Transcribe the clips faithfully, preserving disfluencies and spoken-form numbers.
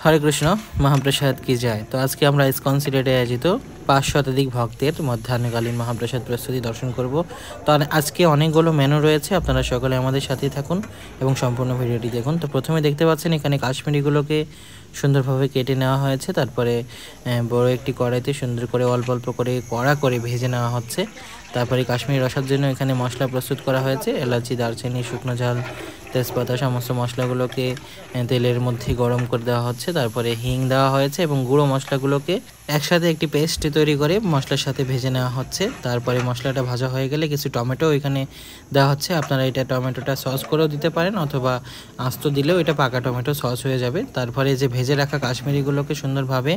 হরে কৃষ্ণ। মহাপ্রসাদ কি যায়। তো আজকে আমরা ইসকন সিলেটে আয়োজিত পাঁচ শতাধিক ভক্তের মধ্যাহ্নকালীন মহাপ্রসাদ প্রস্তুতি দর্শন করব। তো আজকে অনেকগুলো মেনু রয়েছে, আপনারা সকলে আমাদের সাথেই থাকুন এবং সম্পূর্ণ ভিডিওটি দেখুন। তো প্রথমে দেখতে পাচ্ছেন এখানে কাশ্মীরিগুলোকে সুন্দরভাবে কেটে নেওয়া হয়েছে, তারপরে বড় একটি কড়াইতে সুন্দর করে অল্প অল্প করে কড়া করে ভেজে নেওয়া হচ্ছে। তারপরে কাশ্মীরি রসার জন্য এখানে মশলা প্রস্তুত করা হয়েছে, এলাচি, দারচিনি, শুকনো ঝাল, তেজপাতা, সমস্ত মশলাগুলোকে তেলের মধ্যে গরম করে দেওয়া হচ্ছে। তারপরে হিং দেওয়া হয়েছে এবং গুঁড়ো মশলাগুলোকে একসাথে একটি পেস্ট তৈরি করে মশলার সাথে ভেজে নেওয়া হচ্ছে। তারপরে মশলাটা ভাজা হয়ে গেলে কিছু টমেটো এখানে দেওয়া হচ্ছে। আপনারা এটা টমেটোটা সস করেও দিতে পারেন অথবা আস্ত দিলেও এটা পাকা টমেটো সস হয়ে যাবে। তারপরে যে ভেজে রাখা কাশ্মীরিগুলোকে সুন্দরভাবে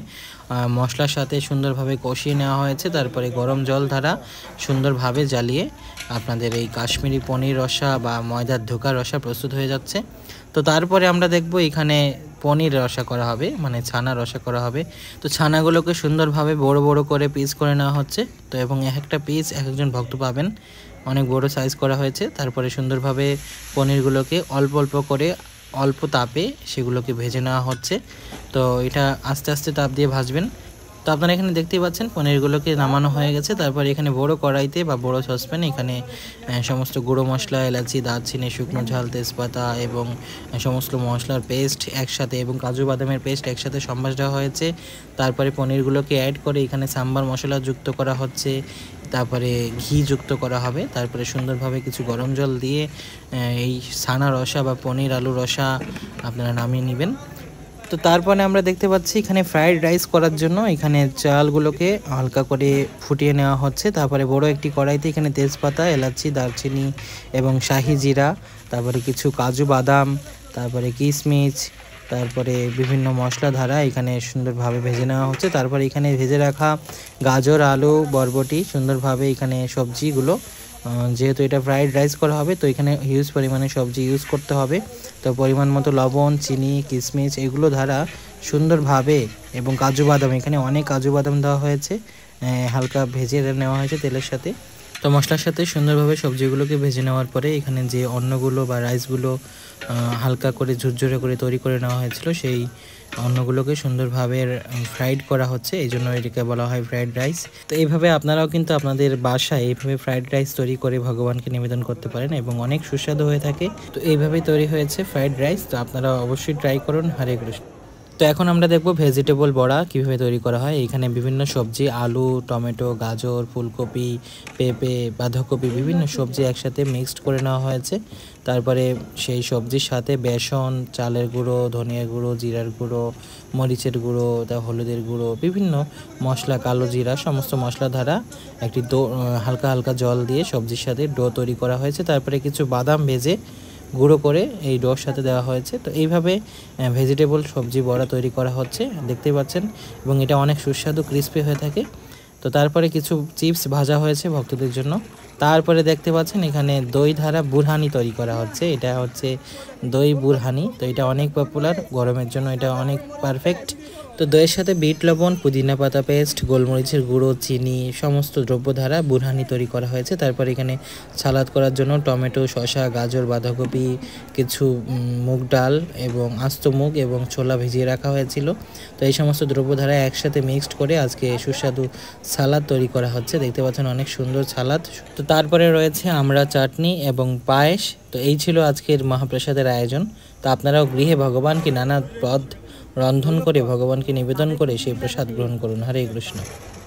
মশলার সাথে সুন্দরভাবে কষিয়ে নেওয়া হয়েছে। তারপরে গরম জল দ্বারা সুন্দরভাবে জ্বালিয়ে আপনাদের এই কাশ্মীরি পনির রসা বা ময়দার ধোকা রসা প্রস্তুত হয়ে যাচ্ছে। তো তারপরে আমরা দেখব এখানে পনির রসা করা হবে, মানে ছানা রসা করা হবে। তো ছানাগুলোকে সুন্দরভাবে বড় বড় করে পিস করে নেওয়া হচ্ছে। তো এবং এক একটা পিস এক একজন ভক্ত পাবেন, অনেক বড় সাইজ করা হয়েছে। তারপরে সুন্দরভাবে পনিরগুলোকে অল্প অল্প করে অল্প তাপে সেগুলোকে ভেজে নেওয়া হচ্ছে। তো এটা আস্তে আস্তে তাপ দিয়ে ভাজবেন। তো আপনারা এখানে দেখতেই পাচ্ছেন পনিরগুলোকে নামানো হয়ে গেছে। তারপর এখানে বড় কড়াইতে বা বড় সসপ্যানে এখানে সমস্ত গুঁড়ো মশলা, এলাচি, দারচিনি, শুকনো ঝাল, তেজপাতা এবং সমস্ত মশলার পেস্ট একসাথে এবং কাজু বাদামের পেস্ট একসাথে সম্বাস দেওয়া হয়েছে। তারপরে পনিরগুলোকে অ্যাড করে এখানে সাম্বার মশলা যুক্ত করা হচ্ছে, তারপরে ঘি যুক্ত করা হবে। তারপরে সুন্দরভাবে কিছু গরম জল দিয়ে এই ছানা রসা বা পনির আলু রসা আপনারা নামিয়ে নেবেন। তো তারপরে আমরা দেখতে পাচ্ছি এখানে ফ্রাইড রাইস করার জন্য এখানে চালগুলোকে হালকা করে ফুটিয়ে নেওয়া হচ্ছে। তারপরে বড় একটি কড়াইতে এখানে তেজপাতা, এলাচি, দারচিনি এবং শাহি জিরা, তারপরে কিছু কাজু বাদাম, তারপরে কিশমিশ, তারপরে বিভিন্ন মশলা ধারা এখানে সুন্দরভাবে ভেজে নেওয়া হচ্ছে। তারপরে এখানে ভেজে রাখা গাজর, আলু, বরবটি সুন্দরভাবে এখানে সবজিগুলো, যেহেতু এটা ফ্রাইড রাইস করা হবে তো এখানে হিউজ পরিমাণে সবজি ইউজ করতে হবে। তো পরিমাণ মতো লবণ, চিনি, কিশমিশ এগুলো দ্বারা সুন্দরভাবে এবং কাজু বাদাম, এখানে অনেক কাজু বাদাম দেওয়া হয়েছে, হালকা ভেজে নেওয়া হয়েছে তেলের সাথে। তো মশলার সাথে সুন্দরভাবে সবজিগুলোকে ভেজে নেওয়ার পরে এখানে যে অন্নগুলো বা রাইসগুলো হালকা করে ঝুরঝুরে করে তৈরি করে নেওয়া হয়েছিল সেই অন্নগুলোকে সুন্দরভাবে ফ্রাইড করা হচ্ছে, এই জন্য এটাকে বলা হয় ফ্রাইড রাইস। তো এইভাবে আপনারাও কিন্তু আপনাদের বাসায় এইভাবে ফ্রাইড রাইস তৈরি করে ভগবানকে নিবেদন করতে পারেন এবং অনেক সুস্বাদু হয়ে থাকে। তো এইভাবেই তৈরি হয়েছে ফ্রাইড রাইস। তো আপনারা অবশ্যই ট্রাই করুন। হরে কৃষ্ণ। তো এখন আমরা দেখব ভেজিটেবল বড়া কিভাবে তৈরি করা হয়। এখানে বিভিন্ন সবজি, আলু, টমেটো, গাজর, ফুলকপি, পেঁপে, বাঁধাকপি বিভিন্ন সবজি একসাথে মিক্সড করে নেওয়া হয়েছে। তারপরে সেই সবজির সাথে বেসন, চালের গুঁড়ো, ধনিয়ার গুঁড়ো, জিরার গুঁড়ো, মরিচের গুঁড়ো, তা হলুদের গুঁড়ো, বিভিন্ন মশলা, কালো জিরা, সমস্ত মশলা দ্বারা একটি ডো হালকা হালকা জল দিয়ে সবজির সাথে ডো তৈরি করা হয়েছে। তারপরে কিছু বাদাম ভেজে গুঁড়ো করে এই ডোর সাথে দেওয়া হয়েছে। তো এইভাবে ভেজিটেবল সবজি বড়া তৈরি করা হচ্ছে, দেখতেই পাচ্ছেন, এবং এটা অনেক সুস্বাদু ক্রিস্পি হয়ে থাকে। তো তারপরে কিছু চিপস ভাজা হয়েছে ভক্তদের জন্য। তারপরে দেখতে পাচ্ছেন এখানে দই ধারা বুরহানি তৈরি করা হচ্ছে, এটা হচ্ছে দই বুরহানি। তো এটা অনেক পপুলার, গরমের জন্য এটা অনেক পারফেক্ট। তো দইয়ের সাথে বিট লবণ, পুদিনা পাতা পেস্ট, গোলমরিচের গুঁড়ো, চিনি সমস্ত দ্রব্য দ্বারা বুরহানি তৈরি করা হয়েছে। তারপর এখানে সালাদ করার জন্য টমেটো, শসা, গাজর, বাঁধাকপি, কিছু মুগ ডাল এবং আস্ত মুগ এবং ছোলা ভিজিয়ে রাখা হয়েছিল। তো এই সমস্ত দ্রব্য দ্বারা একসাথে মিক্সড করে আজকে সুস্বাদু সালাদ তৈরি করা হচ্ছে, দেখতে পাচ্ছেন অনেক সুন্দর সালাদ। তো তারপরে রয়েছে আমরা চাটনি এবং পায়েস। তো এই ছিল আজকের মহাপ্রসাদের আয়োজন। তো আপনারাও গৃহে ভগবানকে নানা পদ রন্ধন করে ভগবানকে নিবেদন করে সেই প্রসাদ গ্রহণ করুন। হরে কৃষ্ণ।